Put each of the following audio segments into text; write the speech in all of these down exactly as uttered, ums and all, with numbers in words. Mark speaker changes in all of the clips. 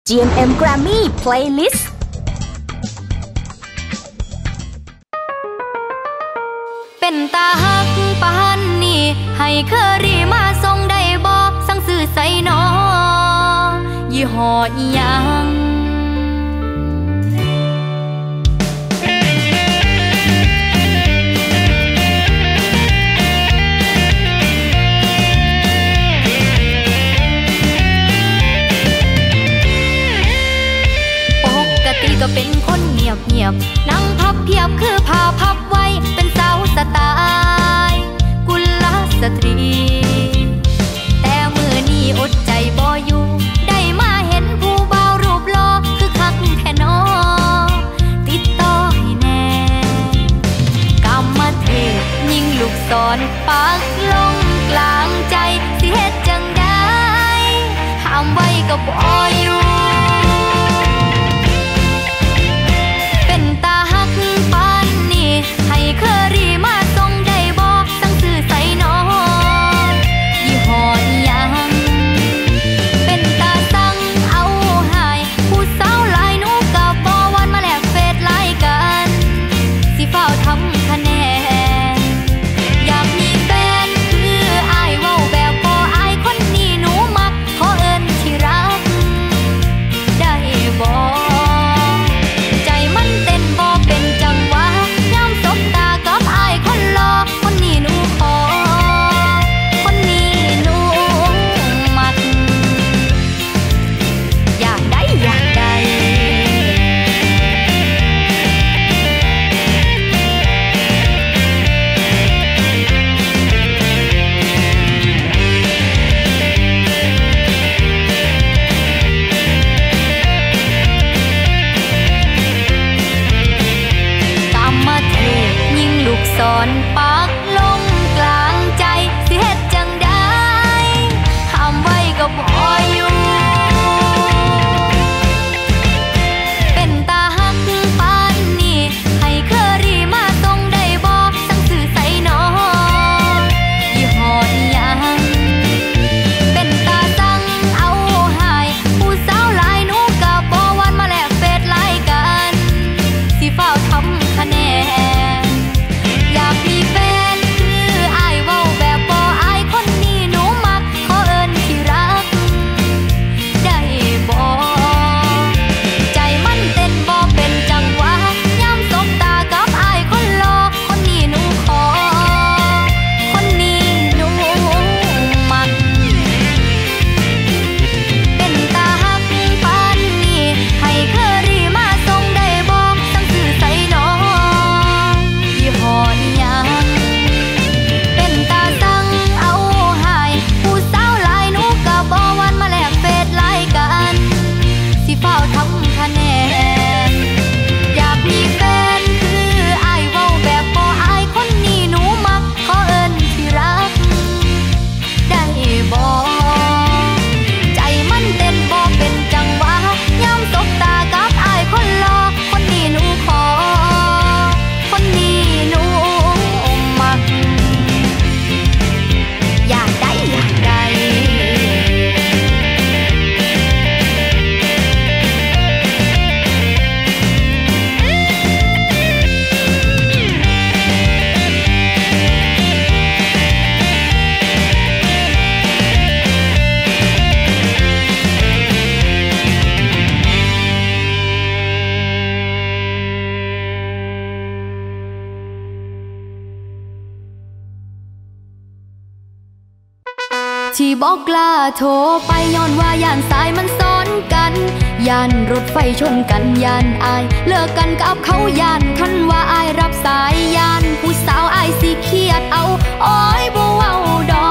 Speaker 1: จี เอ็ม เอ็ม Grammy Playlist
Speaker 2: เป็นตาฮักปานนี่ให้เคอรี่มาส่งได้บ่สั่งซื้อใส่นอยี่ห้ออีหยังก็เป็นคนเงียบเงียบนั่งพับเพียบคือผ้าพับไว้เป็นสาวสไตล์กุลสตรีแต่มือนี้อดใจบ่อยู่ได้มาเห็นผู้บ่าวรูปหล่อคือคักแท้น้อติดต่อให้แน่กำมาเทพยิงลูกศรปักลงกลางใจสิเฮ็ดจังได้ห้ามไว้ก็บ่อยู่ให้เคอรี่มาส่งได้บ่สั่งซื้อใส่นอยี่ห้ออีหยังเป็นตาสั่งเอาหายผู้สาวหลายหนูก็บ่วันมาแลกเฟซไลน์กันสิเฝ้าทำคะแนนอยากมีแฟนคืออ้ายเว้าแบบบ่อายคนนี้หนูมักขอเอิ้นที่รักได้บ่ใจมันเต้นบ่เป็นจังหวะสบตากับอายคนรอคนนี้หนูขอคนนี้หนูมักอยากได้อยากได้ลูกศรปักลงกลางใจสิเฮ็ดจังได้ห้ามไว้ก็บ่อยู่เป็นตาฮักปานนี่ให้เคอรี่มาส่งได้บ่สั่งซื้อใส่นอยี่ห้ออีหยังเป็นตาสั่งเอาหายผู้สาวหลายหนูก็บ่วันมาแลกเฟซไลน์กันสิเฝ้าทำคะแนนอยากมีแฟนคืออ้ายเว้าแบบบ่อายคนนี้หนูมักขอเอิ้นที่รักได้บ่ใจมันเต้นบ่เป็นจังหวะยามสบตากับอ้ายคนหล่อคนนี้หนูขอคนนี้หนูมักเป็นตาฮักปานนี้ให้เคอรี่มาส่งได้บ่สั่งซื้อใส่นอยี่ห้ออีหยังเป็นตาสั่งเอาหายผู้สาวหลายหนูก็บ่วันมาแลกเฟซไลน์กันสิเฝ้าทำคะแนนอยากมีแฟนคืออ้ายเว้าแบบบ่อายคนนี้หนูมักขอเอิ้นที่รักได้บ่ใจมันเต้นบ่เป็นจังหวะยามสบตากับอ้ายคนหล่อคนนี้หนูขอคนนี้หนูมักอยากได้อยากได้ที่บอกกล้าโทรไปย้อนว่าย่านสายมันซ้อนกันย่านรถไฟชนกันย่านอายเลิกกันกับเขาย่านคันว่าอายรับสายย่านผู้สาวอายสิเครียดเอาโอ้ยบ่เว้าดอก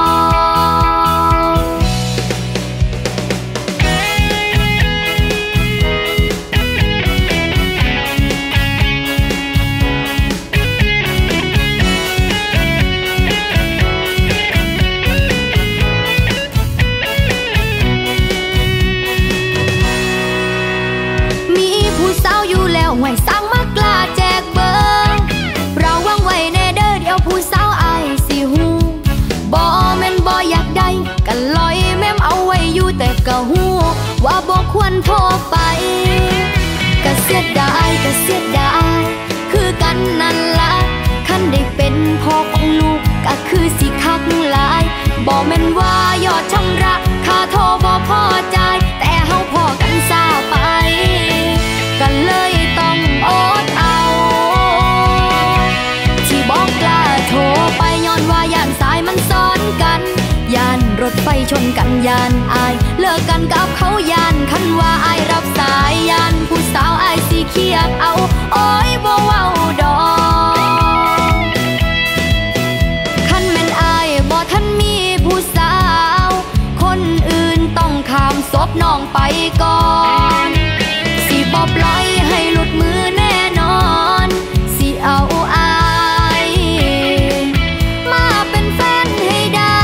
Speaker 2: ไว้สร้างมากล้าแจกเบอร์เราวางไว้แน่เด้อเดี๋ยวผู้สาวอายสิฮูบ่แม่นบ่อยากได้กันลอยแม่มเอาไว้อยู่แต่ก็ฮู้ว่าบ่ควรโทรไปก็เสียดายก็เสียดายคือกันนั่นละคันได้เป็นพ่อของลูกก็คือสิคักหลายบ่แม่นว่ายอดชำระค่าโทรบ่พอใจแต่เฮาพอกันซาไปก็เลยต้องอดเอาที่บอกกล้าโทรไปย้อนว่าย่านสายมันซ้อนกันย่านรถไฟชนกันย่านอายเลิกกันกับเขาย่านคันว่าอายรับสายย่านผู้สาวอายสิเครียดเอาโอ้ยบ่เว้าดอกคันแม่นอายบ่ทันมีผู้สาวคนอื่นต้องข้ามศพน้องไปก่อนสิบ่ปล่อยให้หลุดมือแน่นอนสิเอาอายมาเป็นแฟนให้ได้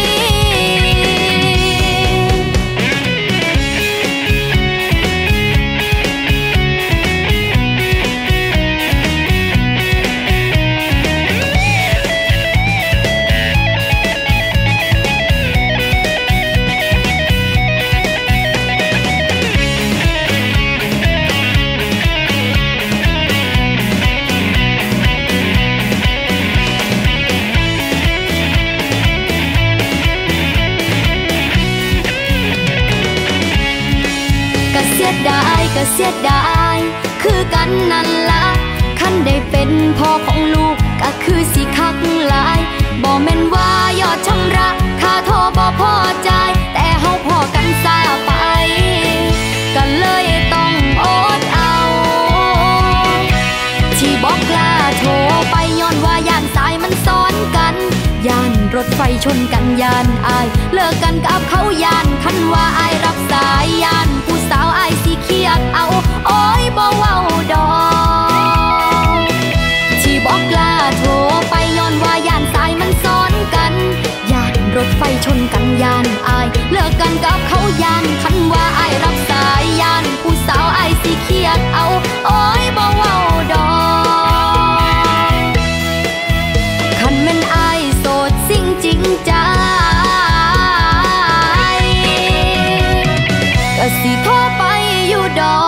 Speaker 2: เสียดายก็เสียดายคือกันนั่นละคันได้เป็นพ่อของลูกก็คือสิคักหลายบ่แม่นว่ายอดชำระค่าโทรบ่พอใจแต่เฮาพอกันซาไปก็เลยต้องอดเอาที่บอกกล้าโทรไปย้อนว่าย่านสายมันซ้อนกันย่านรถไฟชนกันย่านอายเลิกกันกับเขาย่านคันว่าอายรับสายย่านผู้สาวอายสิเครียดเอาโอ้ยบ่เว้าดอกที่บอกกล้าโทรไปย้อนว่าย่านสายมันซ้อนกันย่านรถไฟชนกันย่านอายเลิกกันกับเขาย่านคันว่าอายรับสายย่านผู้สาวอายสิเครียดเอาโอ้ยบ่เว้าดอกคันแม่นอายโสดสิ่งจริงใจก็สิโทรไปอยู่ดอก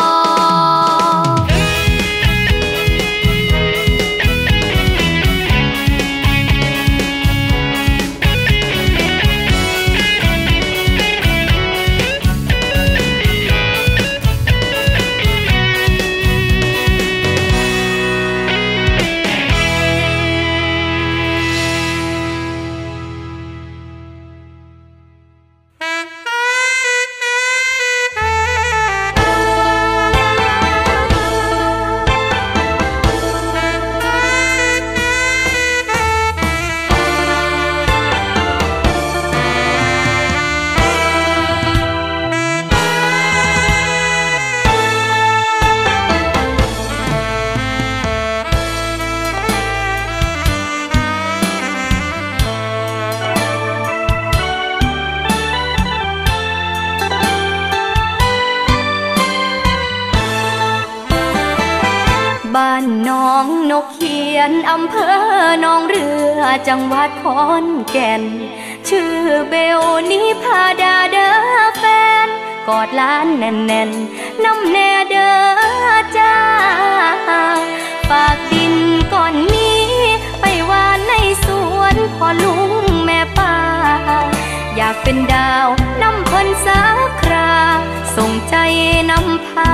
Speaker 2: บ้านน้องนกเขียนอำเภอหนองเรือจังหวัดขอนแก่นชื่อเบลนิพาดาเด้อแฟนกอดล้านแน่นๆน้ำแน่เด้อจ้าฝากดินก่อนนี้ไปหวานในสวนพ่อลุงแม่ป้าอยากเป็นดาวน้ำเพิ่นสักคราส่งใจน้ำพา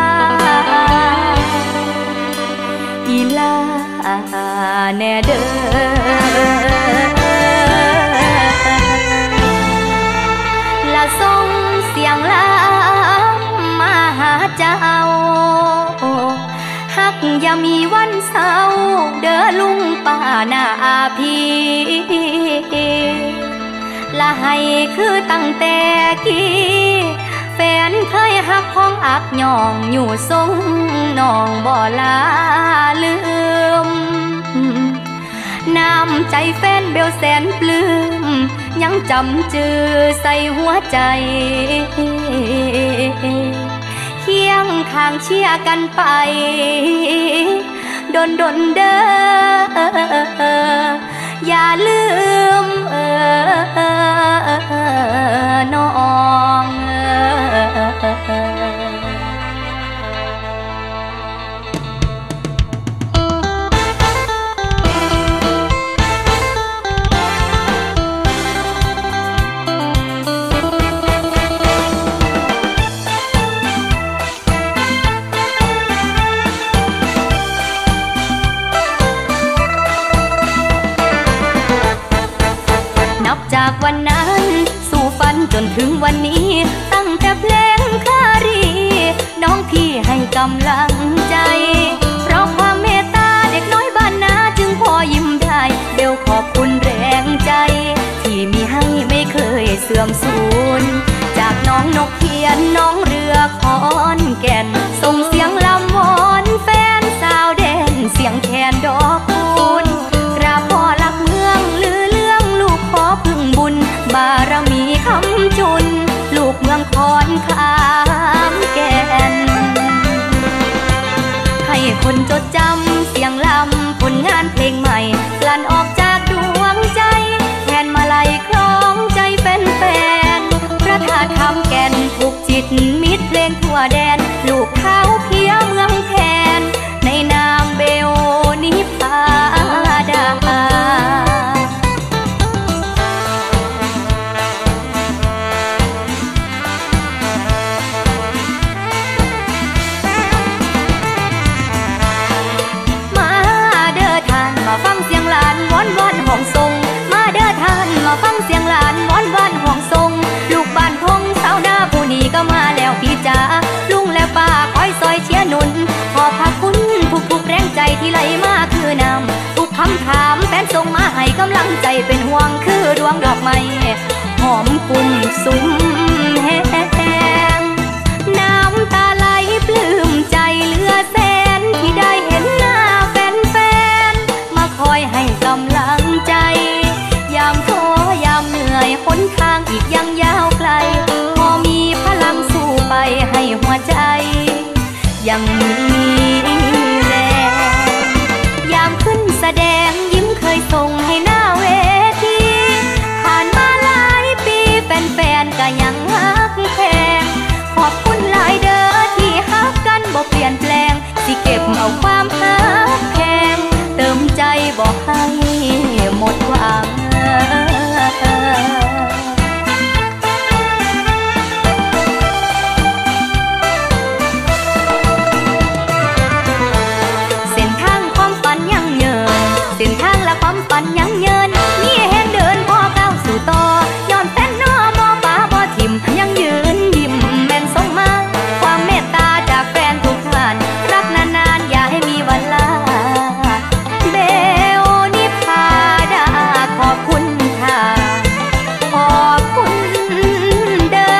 Speaker 2: อีลาแน่เด้อละส่งเสียงลามาหาเจ้าฮักอย่ามีวันเศร้าเด้อลุงป้าหน้าพี่ละให้คือตั้งแต่กี้แฟนเคยหักของอักย่องอยู่ทรงน้องบ่ลาลืมน้ำใจแฟนเบลแสนปลื้มยังจำจือใส่หัวใจเคียงข้างเชียร์กันไปดนดนเด้ออย่าลืมเออน้องวันนี้ตั้งแต่เพลงคารีน้องพี่ให้กำลังใจเพราะความเมตตาเด็กน้อยบ้านนาจึงพอยิ้มได้เบลขอบคุณแรงใจที่มีให้ไม่เคยเสื่อมสูญจากน้องนกเขียนน้องเรือขอนแก่นส่งเสียงลำวอนแฟนสาวแดนเสียงแคนดอกคูณกราบพ่อหลักเมืองลือเรื่องลูกขอพึ่งบุญบารมีคำจุนลูกเมืองขอนขามแก่นให้คนจดจำเสียงลำผลงานเพลงใหม่กลั่นออกจากดวงใจแทนมาลัยคล้องใจแฟนๆพระธาตุคำแก่นผูกจิตมิตรเพลงทั่วแดนลูกเท้าเพียเมืองแคนในนามเบลนิพาดามาฟังเสียงหลานว้อนว้อนห้องทรงมาเด้อท่านมาฟังเสียงหลานว้อนว้อนห้องทรงลูกบ้านพงสาวหน้าผู้นี้ก็มาแล้วพี่จ๋าลุงและป้าคอยซอยเชียร์หนุนขอบพระคุณทุกๆแรงใจที่ไหลมาคือนำทุกคำถามแฟนส่งมาให้กำลังใจเป็นห่วงคือดวงดอกไม้หอมกุ้มซุ้มแห้งน้ำตาไหลปลื้มใจเหลือแสนที่ได้เห็นหน้าคอยให้กำลังใจยามท้อยามเหนื่อยหนทางอีกยังยาวไกลพอมีพลังสู้ไปให้หัวใจยังมีแรงยามขึ้นแสดงยิ้มเคยส่งให้หน้าเวทีผ่านมาหลายปีแฟนๆก็ยังฮักแพงขอบคุณหลายเด้อที่ฮักกันบ่เปลี่ยนแปลงสิเก็บเอาความฮักแพงเติมใจบอกให้หมดหวังเส้นทางความฝันยังเยินเส้นทางและความฝันยังเยินมีแห่งเดินพอก้าวสู่ต่อย้อนแฟนน้อบ่ป้าบ่ทิมยังยืนยิ้มแม่นส่งมาความเมตตาจากแฟนทุกท่านรักนานๆอย่าให้มีวันลาขอบคุณค่ะขอบคุณเด้อ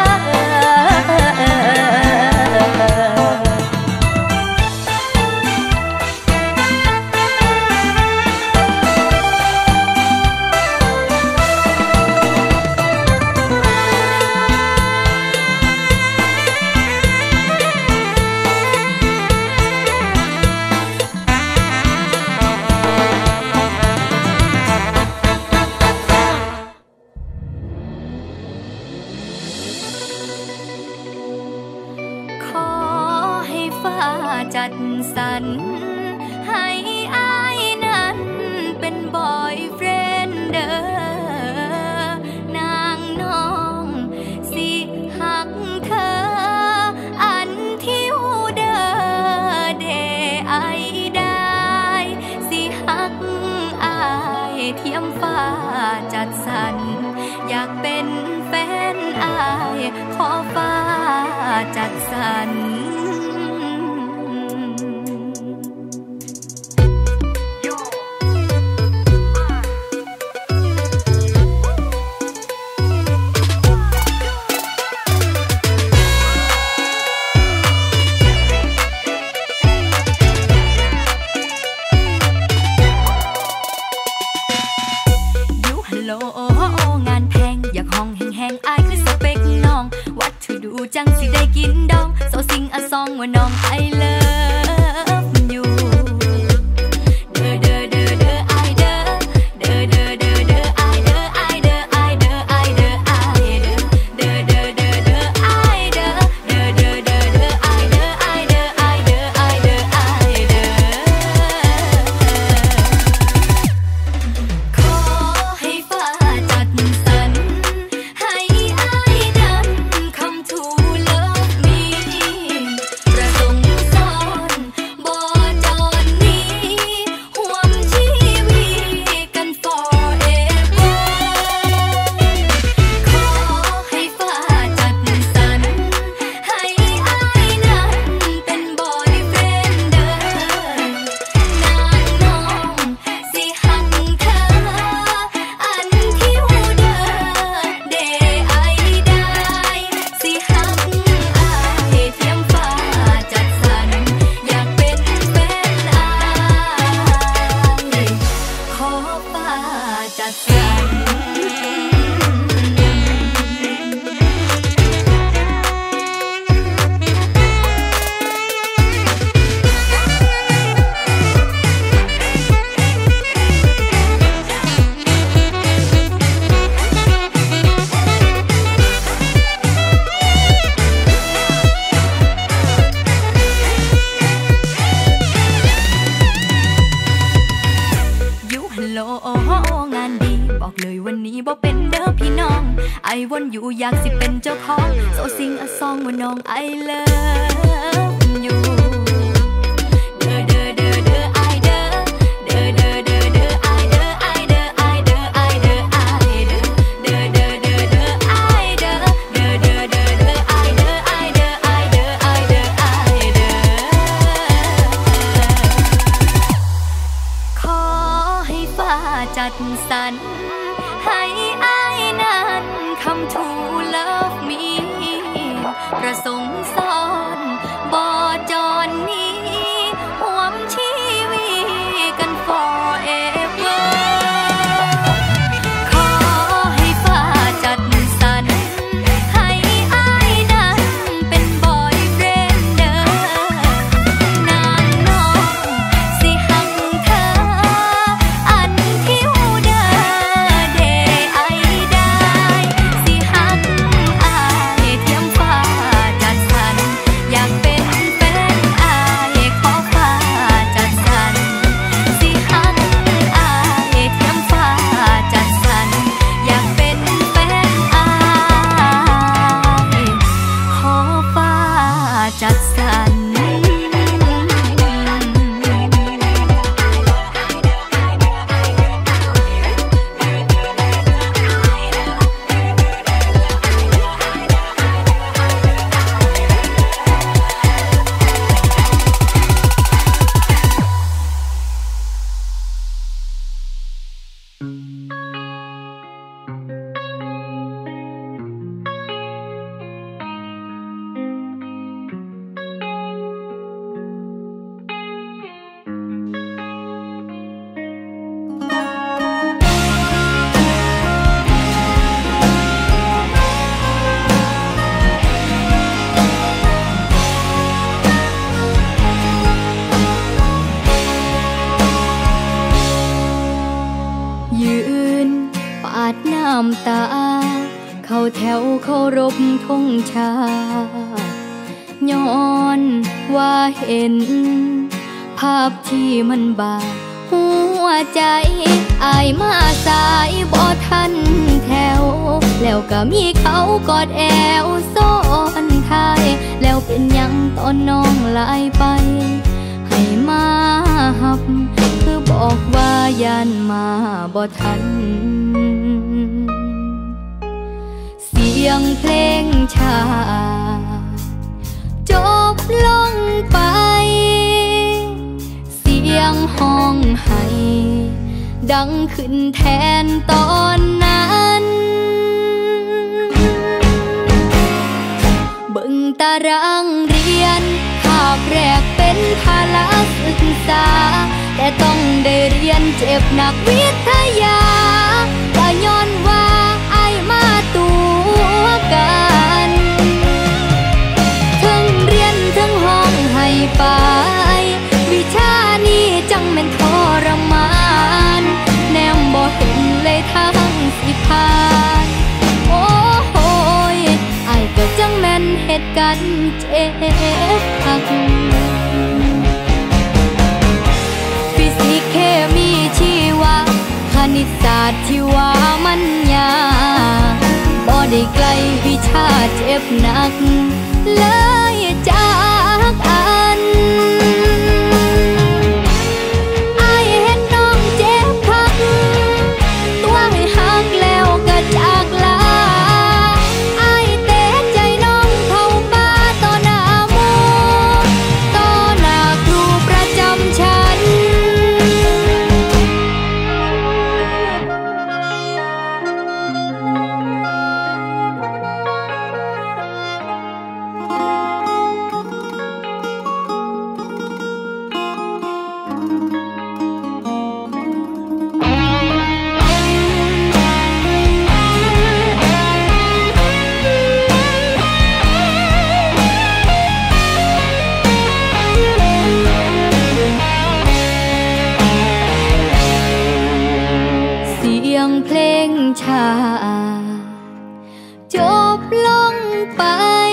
Speaker 2: จัดสรรให้อายนั้นเป็นบอยเฟรนด์เด้อนางน้องสิหักเธออันที่หูเด้อเดไอได้สิหักอายเทียมฟ้าจัดสรรอยากเป็นแฟนอายขอฟ้าจัดสรรจังสิได้กินดองโซซิงอะซองว่าน้อง I love you เด้อเด้อเด้อเด้อ I เด้อเด้อเด้อเด้อเด้อ I เด้อ I เด้อ I เด้อ I เด้อ I เด้อเด้อเด้อเด้อเด้อ I เด้อเด้อเด้อเด้อเด้อ I เด้อ I เด้อ I เด้อ I เด้อ I เด้อขอให้ฟ้าจัดสรรให้อายนั้นคำทูลประสงค์สอวนอยู่อยากสิเป็นเจ้าของโซซิงอะซองว่าน้อง I love youจัดสรรให้อายนั้นคำ to love me ประสงค์สอนบ่จรนี้ห่วมชีวิตกัน forever ขอให้ฟ้าจัดสรรให้อายนั้นเป็น boyfriend เด้อนางน้องสิหักเธออันที่ตาเข้าแถวเคารพธงชาติย้อนว่าเห็นภาพที่มันบาดหัวใจอายมาสายบ่ทันแถวแล้วก็มีเขากอดแอวซ้อนท้ายแล้วเป็นยังตอนน้องลายไปให้มาหับคือบอกว่ายันมาบ่ทันเสียงเพลงชาจบลงไปเสียงห้องไห้ดังขึ้นแทนตอนนั้นเบิ่งตารางเรียนคาบแรกเป็นภาระศึกษาแต่ต้องได้เรียนเจ็บหนักวิทยาก็ย้อนว่าอายมาตัวกันทั้งเรียนทั้งห้องให้ไปวิชานี้จังแม่นทรมานแนมบ่เห็นเลยทางสิผ่านโอ้โหยอายก็จังแม่นเหตุกันเจ็บหักฟิสิกส์เคมีชีวะคณิตศาสตร์ที่ว่ามันยากบ่ได้ไกลวิชาเจ็บหนักเลยจากอันอายเห็นน้องเจ็บคักตัวให้หักแล้วก็จากลาอายเตะใจน้องเข้าป่าต่อหน้าหมู่ต่อหน้าครูประจำชั้นเพลงชาจบลงไป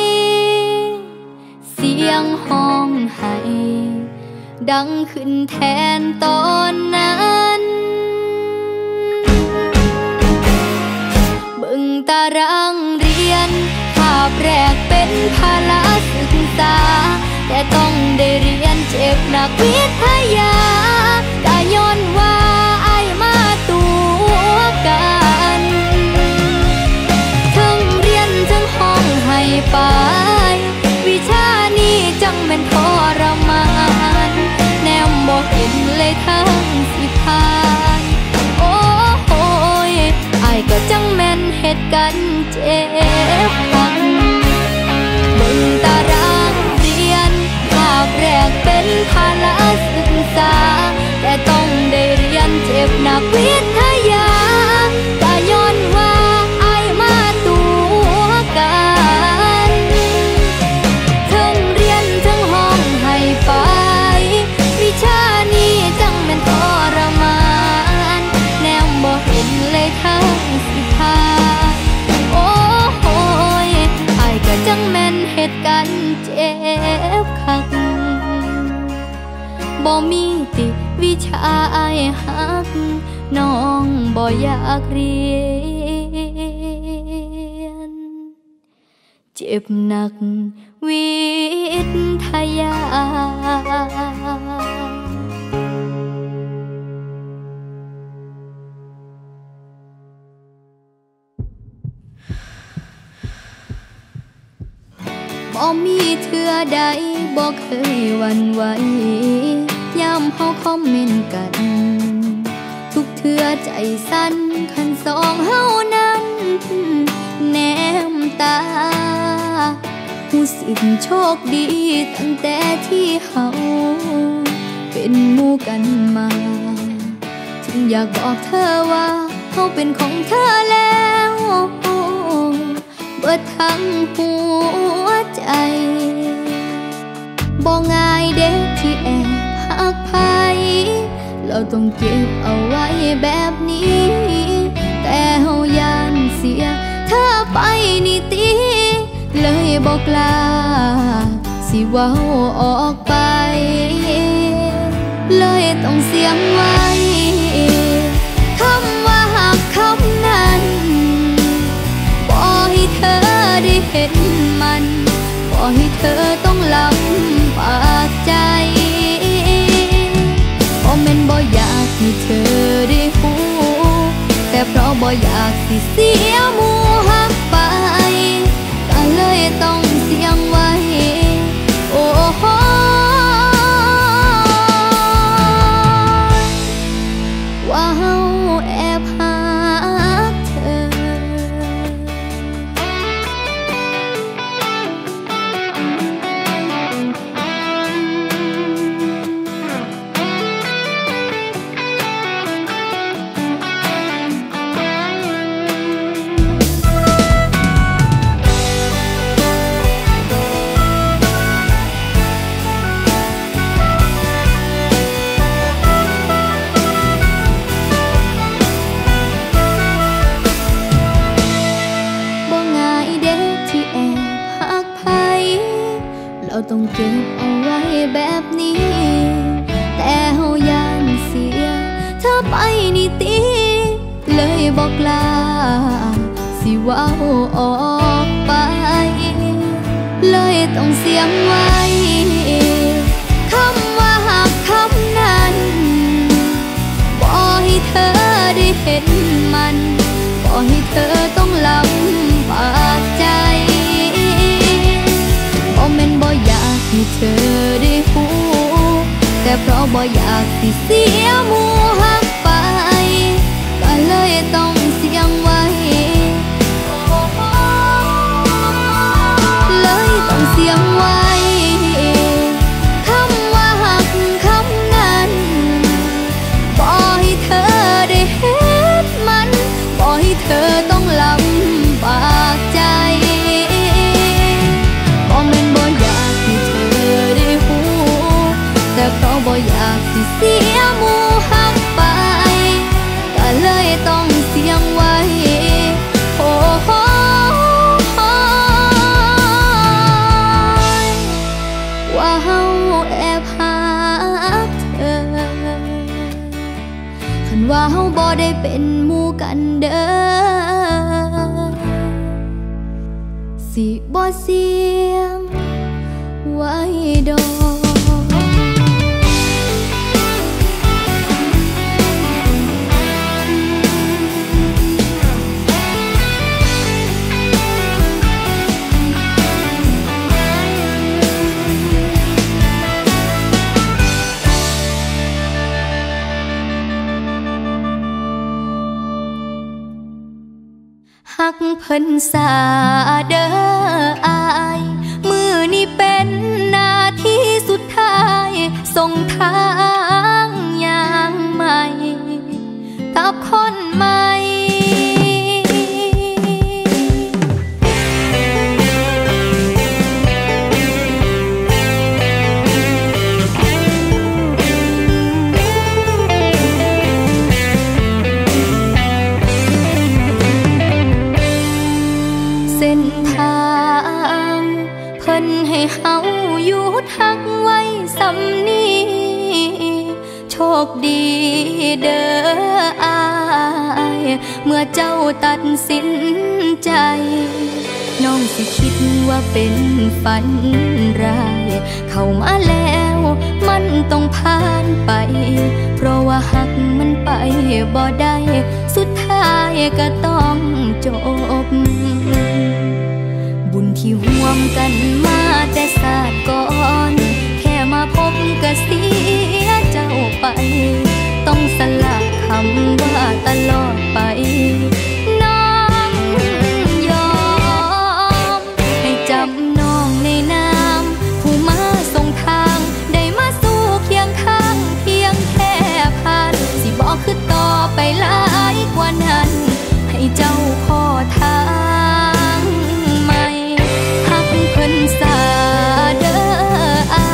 Speaker 2: เสียงห้องไห้ดังขึ้นแทนตอนนั้นเบิ่งตารางบแรกเป็นภาระศึกษาแต่ต้องได้เรียนเจ็บหนักวิทยาก็ย้อนว่าอายมาตัวกันทั้งเรียนทั้งห้องให้ไปวิชานี้จังเป็นทรมานแนมบ่เห็นเลยทั้งสิผ่านโอ้โหยอายก็จังแม่นเหตุกันเจ็บพังบนตารางเรียนภาพแรกเป็นภาระศึกษาแต่ต้องได้เรียนเจ็บหนักวิทยาก็ย้อนว่าอายมาตัวกันทั้งเรียนทั้งห้องให้ไปวิชานี้จังเป็นทรมานแนมบ่เห็นเลยทั้งสิพาโอ้โหยอายก็จังแม่นเหตุกันเจ็บคักบ่มีติวิชาอายหักน้องบ่อยากเรียนเจ็บหนักวิทยาบ่มีเทื่อใดบ่เคยหวั่นไหวยามเฮาคอมเมนต์กันทุกเทื่อใจสั่นคันสองเฮานั้นแนมตารู้สึกโชคดีตั้งแต่ที่เฮาเป็นหมู่กันมาจึงอยากบอกเธอว่าเฮาเป็นของเธอแล้วเบิดทั้งหัวใจบ่ง่ายเด็กที่แอบหักไผเราต้องเก็บเอาไว้แบบนี้แต่เฮาย่านเสียเธอไปนี่ติเลยบ่กล้าสิเว้าออกไปเลยต้องเสียงไว้คำว่าหักคำนั้นบ่ให้เธอได้เห็นมันบ่ให้เธอต้องลำบากใจบ่แม่นบ่อยากให้เธอได้ฮู้แต่เพราะบ่อยากสิเสียหมู่หักไปก็เลยต้องเสียงไว้โอ้โหว่าเฮาแอบหักเธอต้องเก็บเอาไว้แบบนี้แต่เฮาย่านเสียเธอไปนี่ติเลยบ่กล้าสิเว้าออกไปเลยต้องเสียงไว้คำว่าหักคำนั้นบ่ให้เธอได้เห็นมันบ่ให้เธอต้องลำบากใจบ่แม่นบ่อยากให้เธอได้ฮู้แต่เพราะบ่อยากสิเสียหมู่หักไปก็เลยต้องเสียงไว้เลยต้องเสียงไว้คำว่าหักคำนั้นบ่ให้เธอได้เห็นมันบ่ให้เธอต้องลำบากใจบ่แม่นบ่อยากให้เธอได้ฮู้แต่เพราะบ่อยากสิเสียหมู่หักไปก็เลยต้องเสียงไว้โอ้โหว่าเฮาแอบหักเธอคันว่าเฮาบ่ได้เป็นหมู่กันเด้อสิบ่เสียงไว้ดอกฮักเพิ่นสาเด้ออายมือนี้เป็นนาทีสุดท้ายส่งทางอย่างใหม่กับคนใหม่ให้เฮาหยุดหักไว้สำนี้โชคดีเด้ออายเมื่อเจ้าตัดสินใจน้องสิคิดว่าเป็นฝันร้ายเข้ามาแล้วมันต้องผ่านไปเพราะว่าหักมันไปบ่ได้สุดท้ายก็ต้องจบบุญที่ร่วมกันมาแต่ศาสตร์ก่อนแค่มาพบก็เสียเจ้าไปต้องสลักคำว่าตลอดไปน้องยอมให้จำน้องในนามผู้มาส่งทางได้มาสู่เคียงข้างเพียงแค่ผ่านสิบอกคือต่อไปหลายกว่านั้นให้เจ้าขอทางสาเด้ออา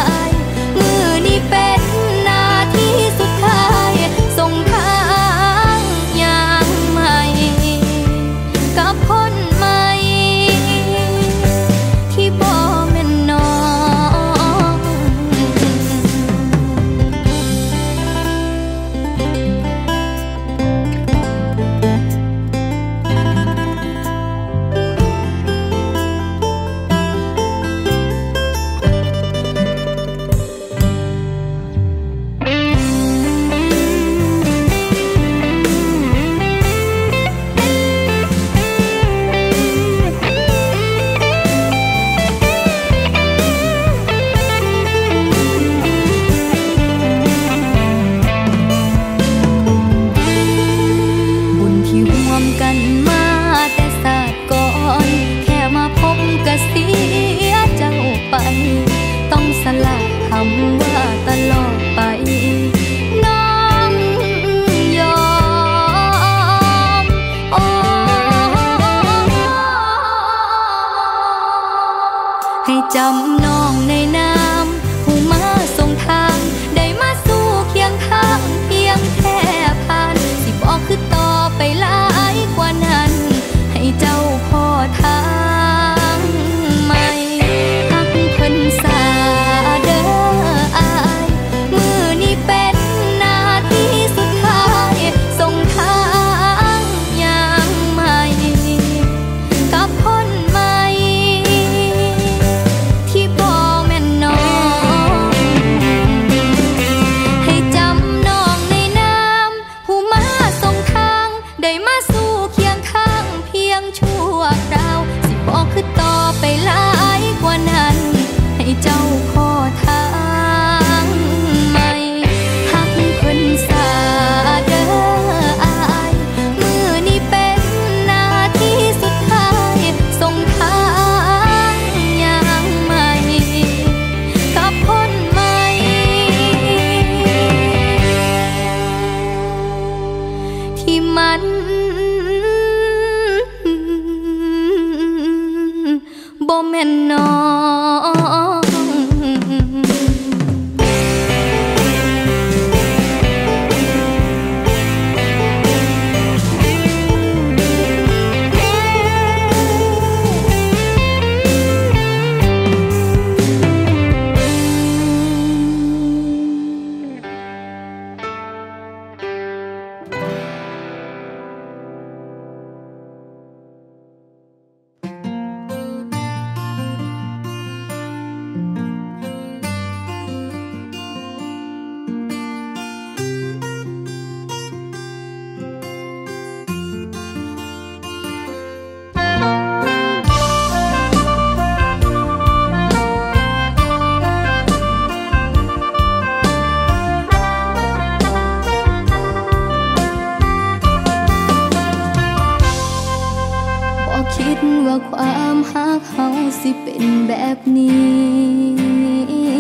Speaker 2: สิเป็นแบบนี้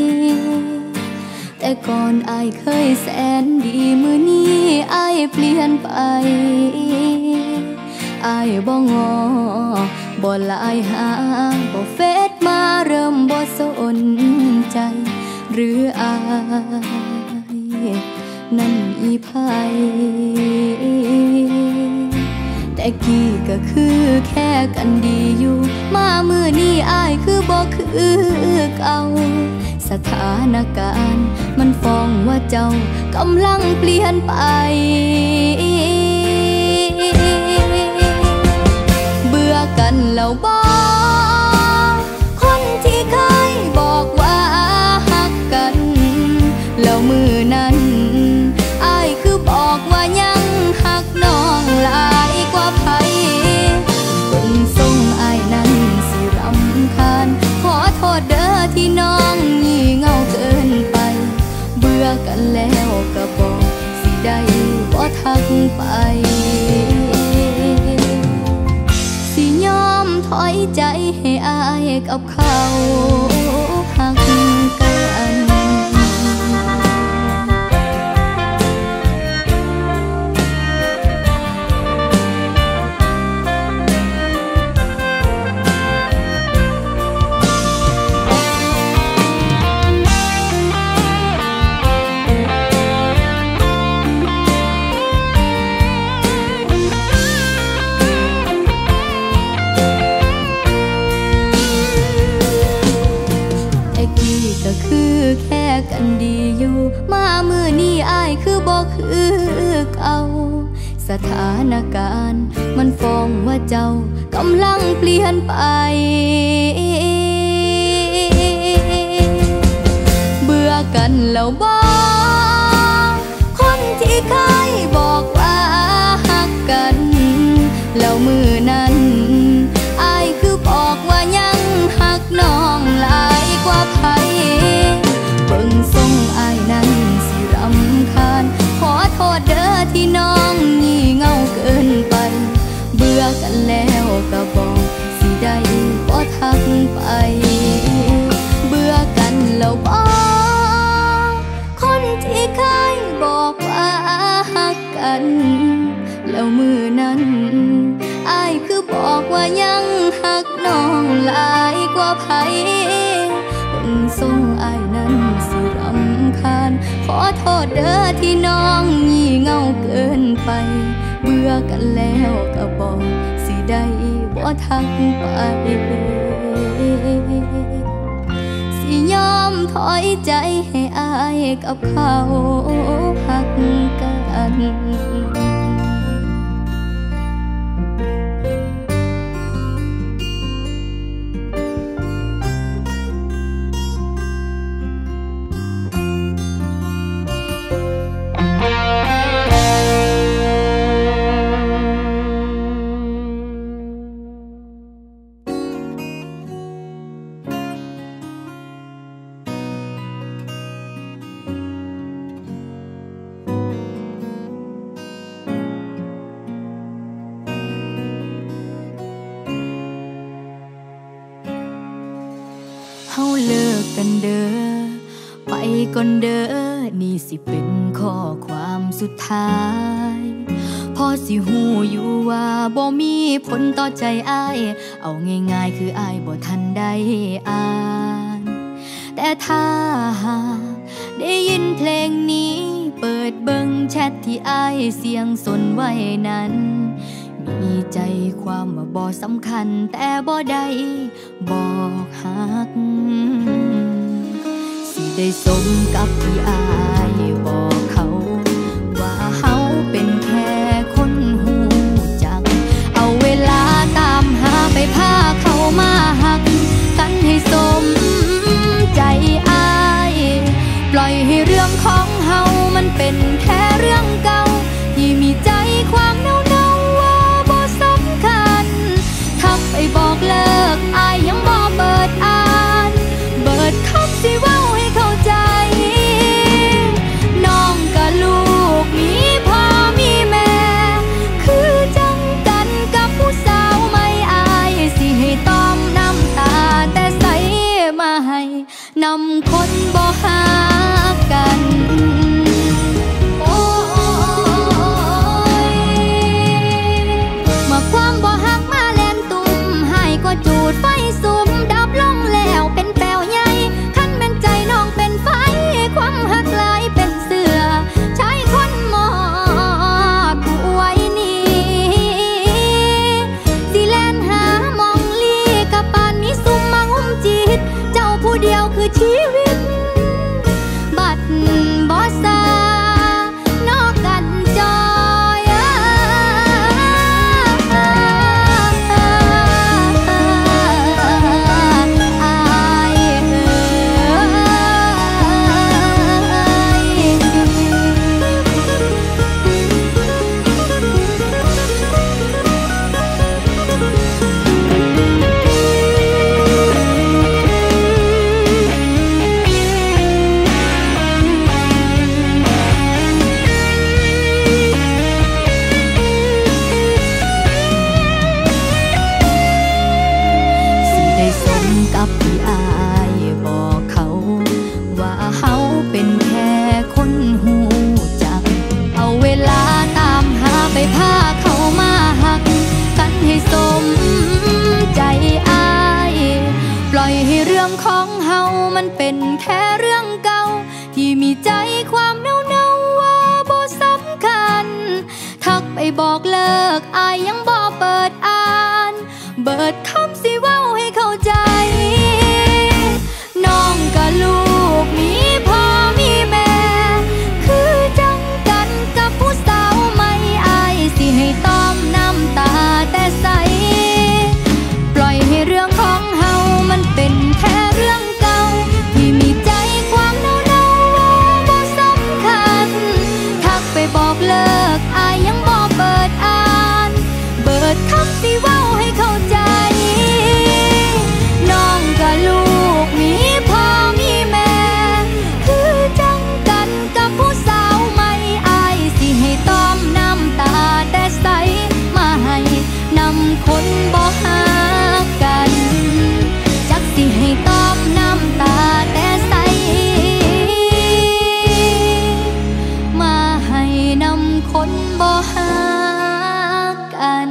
Speaker 2: แต่ก่อนอายเคยแสนดีมื้อนี้อายเปลี่ยนไปอายบ่งอบ่ไลน์หาบ่เฟซมาเริ่มบ่สนใจหรืออายนั่นอีไผแต่กี้ก็คือแค่กันดีอยู่มามื้อนี้อายคือบ่คือเก่าสถานการณ์มันฟ้องว่าเจ้ากำลังเปลี่ยนไปเบื่อกันแล้วบ่คนที่เคยบอกว่าฮักกันแล้วมือนั้นอายคือบอกว่ายังฮักน้องหลายกว่าไผเบิ่งทรงอายนั้นสิรำคาญขอโทษเด้อที่น้องงี่เง่าเกินไปเบื่อกันแล้วก็บอกสิได้บ่ทักไปสิยอมถอยใจให้อายกับเขาฮักกันก็คือแค่กันดีอยู่มามื้อนี้อายคือบ่คือเก่าสถานการณ์มันฟ้องว่าเจ้ากำลังเปลี่ยนไปเบื่อกันแล้วบ่คนที่เคยบอกว่าฮักกันแล้วมื้อนั้นอายคือบอกว่ายังฮักน้องหลายกว่าไผเบิ่งทรงอายนั้นสิรำคาญขอโทษเด้อที่น้องงี่เง่าเกินไปเบื่อกันแล้วก็บอกสิได้บ่ทักไปเบื่อกันแล้วบ่คนที่เคยบอกว่าฮักกันแล้วมื้อนั้นอายคือบอกว่ายังฮักน้องหลายกว่าไผเบิ่งทรงอายนั้นสิรำคาญขอโทษเด้อที่น้องงี่เง่าเกินไปเบื่อกันแล้วก็บอกสิได้บ่ทักไปสิยอมถอยใจให้อายกับเขาฮักกันเฮาเลิกกันเด้อไปก่อนเด้อนี่สิเป็นข้อความสุดท้ายพอสิหูอยู่ว่าบ่มีผลต่อใจอ้ายเอาง่ายๆคืออ้ายบ่ทันได้อ่านแต่ถ้าหากได้ยินเพลงนี้เปิดเบิ่งแชทที่อ้ายเสียงสนไว้นั้นมีใจความว่าบ่สำคัญแต่บ่ได้บอกฮักสิได้สมกับที่อายบอกเขาว่าเฮาเป็นแค่คนหูจักเอาเวลาตามหาไปพาเขามาฮักกันให้สมใจอายปล่อยให้เรื่องของเฮามันเป็นแค่เรื่องเก่าที่มีใจความเน่าๆว่าบ่สำคัญทักไปบอกเลิกอายยังบ่เปิดอ่านเบิดคำสิเว้าให้เข้าใจน้องกับลูกมีพ่อมีแม่คือจังกันกับผู้สาวไม่อายสิให้ต้อมน้ำตาแต่ค่เรื่องเก่าที่มีใจความเน่าๆว่าบ่สำคัญทักไปบอกเลิกอายยังบ่เปิดอ่านเบิดคำสิเว้าให้เข้าใจน้องกับลูกมีพ่อมีแม่คือจังกันกับผู้สาวไม่อายสิให้ต้อมน้ำตาแต่ใสปล่อยให้เรื่องของเฮามันเป็นแค่เรื่องเก่าที่มีใจความเน่าๆว่าบ่สำคัญทักไปบอกเลิกอายยังบ่เปิดอ่านเบิดคำสิเว้าให้เข้าใจน้องกับลูกมีพ่อมีแม่คือจังกันกับผู้สาวไม่อายสิให้ต้อมน้ำตาแต่ใสมาให้นำคนบ่หากันจักสิให้ต้อมน้ำตาแต่ใสมาให้นำคนบ่หากัน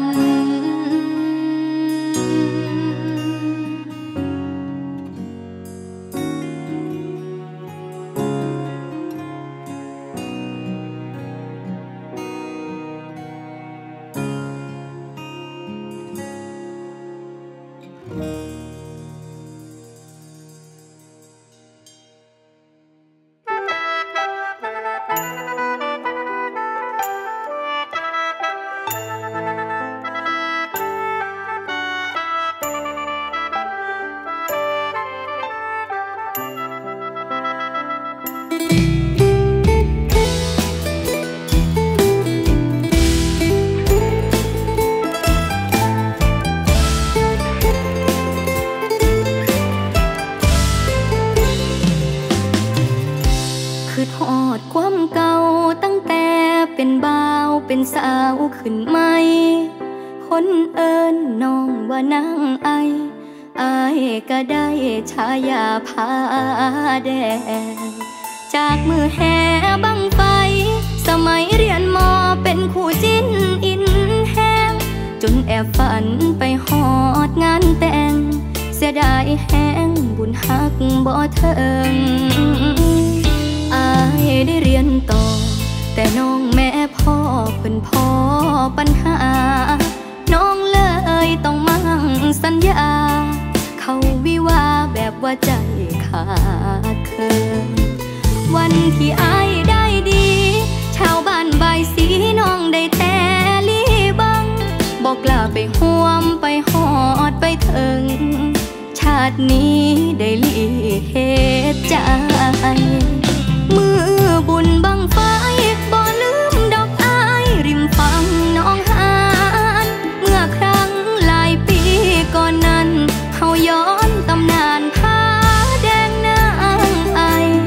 Speaker 2: คือทอดความเก่าตั้งแต่เป็นบ่าวเป็นสาวขึ้นใหม่คนเอิ้นน้องว่านางไออายก็ได้ฉายาผาแดงจากมือแห่บังไฟสมัยเรียนมอเป็นคู่จิ้นอินแห้งจนแอบฝันไปฮอดงานแต่งเสียดายแห้งบุญฮักบ่เทิงอายได้เรียนต่อแต่น้องแม่พ่อเพิ่นพ่อปัญหาน้องเลยต้องมั่งสัญญาเข้าวิวาแบบว่าใจขาดเคินวันที่อายได้ดีชาวบ้านใบายสีน้องได้แต่ลีบังบอกกล้าไปห่วมไปหอดไปถึงชาตินี้ได้ลีเหตุใจมือบุญบังไฟบ่ลืมดอกอายริมฝั่งน้องหานเมื่อครั้งหลายปีก่อนนั้นเฮาย้อนตำนานผาแดงนางไอ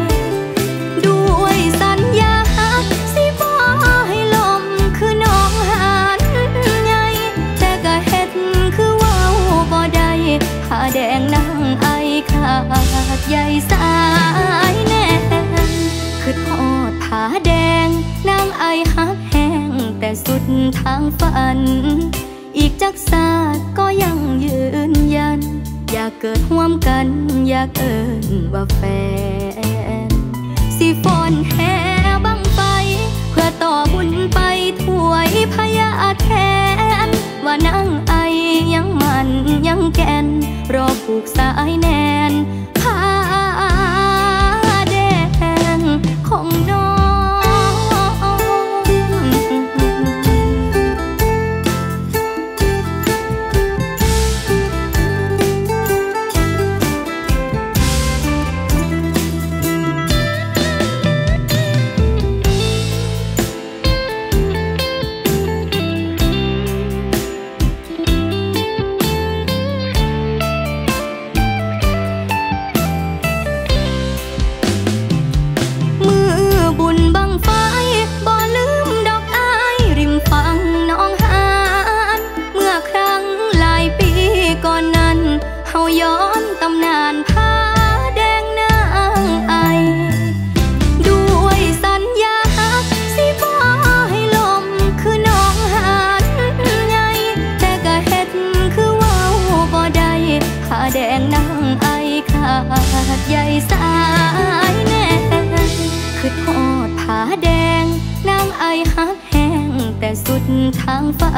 Speaker 2: ด้วยสัญญาสิบ่ให้ลมคือน้องหานใหญ่แต่ก็เฮ็ดคือเว้าบ่ได้ผาแดงนางไอขาดใหญ่สายแน่คือทอดผาแดงนางไอฮักแห้งแต่สุดทางฝันอีกจักศาสตร์ก็ยังยืนยันอยากเกิดร่วมกันอยากเอิ้นว่าแฟนสิฟ้อนแห่บังไฟเพื่อต่อบุญไปถวยพญาแทนว่านางไอยังมันยังแก่นรอผูกสายแน่นผาแดงของน้อง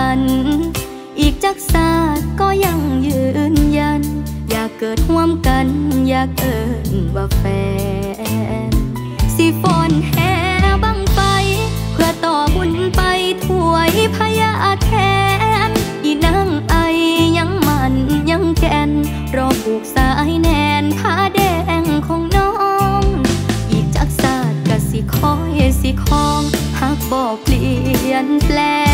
Speaker 2: นอีกจักศาสตร์ก็ยังยืนยันอยากเกิดร่วมกันอยากเอิ้นว่าแฟนสิฟ้อนแห่บังไฟเพื่อต่อบุญไปถวยพญาแทนอีนางไอยังมันยังแก่นรอผูกสายแน่นผ้าแดงของน้องอีกจักศาสตร์ก็สิคอยสิคองหากบ่เปลี่ยนแปลง